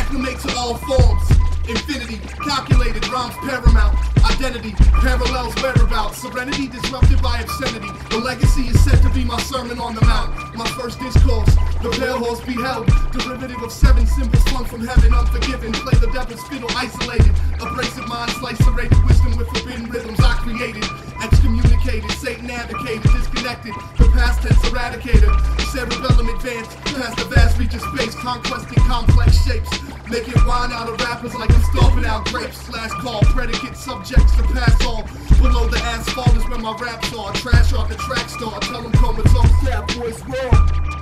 acclimate to all forms. Infinity, calculated, rhymes paramount. Identity, parallels, whereabouts. Serenity disrupted by obscenity. The legacy is said to be my sermon on the mount. My first discourse, the pale horse beheld. Derivative of 7 symbols flung from heaven. Unforgiven, play the devil's fiddle isolated. Abrasive mind, slice-serrated wisdom with forbidden rhythms I created. Excommunicated, Satan advocated, disconnected. The past tense eradicator. Cerebellum advanced, past the vast reach of space. Conquesting complex shapes. Making wine out of rappers like I'm stomping out grapes. Slash call, predicate, subjects to pass all. Below the asphalt is where my raps are. Trash off the track star, tell them comatose, that boys raw.